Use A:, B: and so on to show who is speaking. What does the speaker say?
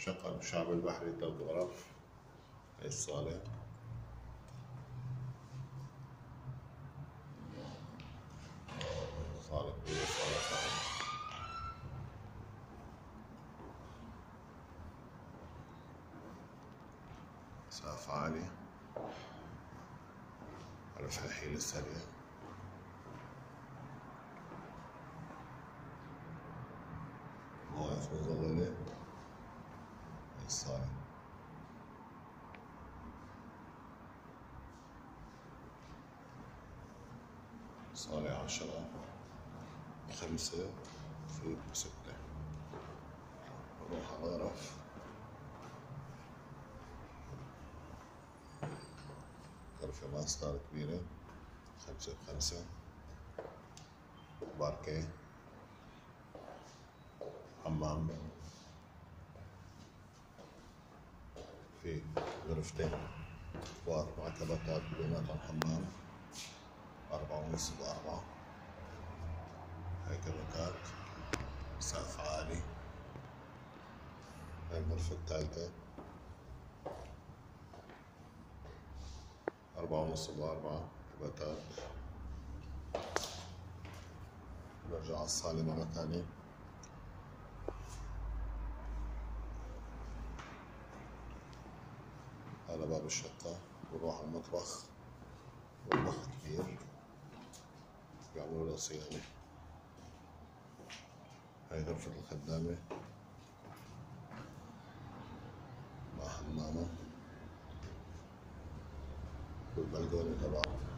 A: شقة بالشعب البحري 3 غرف. هاي الصالة. صالة كبيرة، صالة ثانية. سقف عالي، رفع حيل السريع. مواقف مظللة. هاي الصالة. صالة 10/5 في 6. نروح على الغرف. غرفة ماستر كبيرة 5/5، باركيه، حمام، في غرفتين كبار مع كباتات بيناتهم حمام 4.5 ب4. هاي كباتات، سقف عالي. هاي الغرفة الثالثة 4.5 ب4 كباتات. نرجع على الصالة مرة ثانية. هذا باب الشقة، بنروح على المطبخ. مطبخ كبير بيعملوا له صيانة. هاي غرفة الخدامة مع حمامة والبلكونة تبعه.